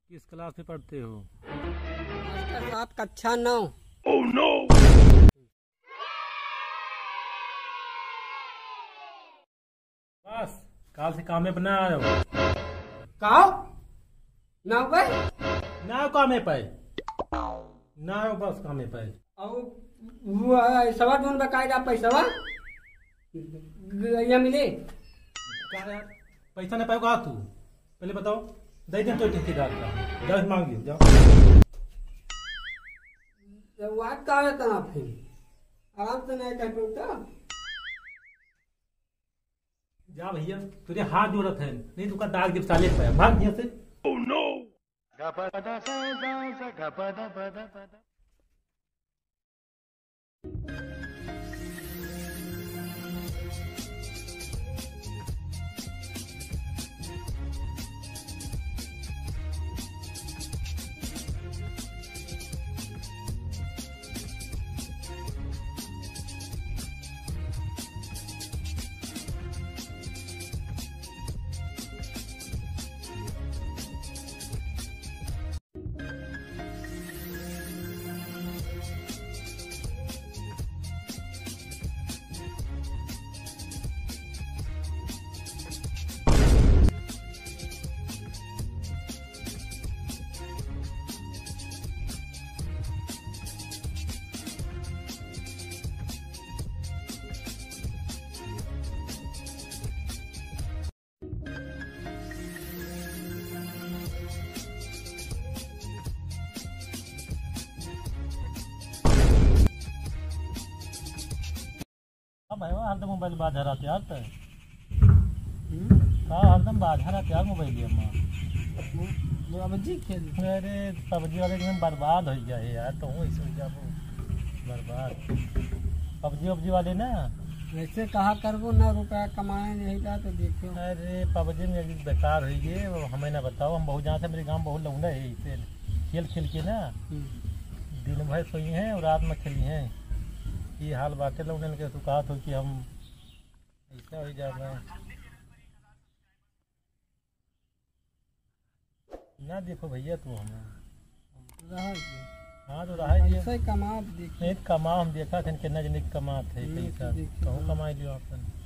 किस क्लास में पढ़ते हो? मास्टर साहब कक्षा 9। Oh no. बस काल से काम में बना आयो। कहो ना भाई ना काम में पाए ना आयो, बस काम में पाए और सवा दोन बकायदा पैसा ये मिले क्या यार, पैसा नहीं पाएगा तू? पहले बताओ, दे दे तो ठेकेदार का, जाओ मांग लियो जाओ। बात का है तना फिर आराम से नहीं कर पाता। जा भैया, तुझे हाथ जरूरत है, नहीं तुका दाग जब साले पाया भाग यहाँ से। Oh no. भाई हरदम मोबाइल बाजार आते यार तो हाँ हरदम बाजार आते यार मोबाइल पबजी खेल। अरे पबजी वाले एकदम बर्बाद हो गया है यार, तो हूँ इस बर्बाद पबजी वबजी वाले ना। वैसे कहा करबो ना रुपया कमाए नहीं था तो देखो। अरे पबजी में बेकार हो गई, हमें ना बताओ, हम बहुत जहाँ से मेरे गाँव बहुत लौंडा है इसे खेल खेल के ना दिन भर सोई हैं और रात में खेली हैं। ये हाल बातें लोग के सुखात हो कि हम ऐसा हो जाए ना। देखो भैया तू हमें हाँ तो रहा है कमा नहीं कमा, हम देखा थे कितना जन कमा थे, कहूँ कमा लियो अपन।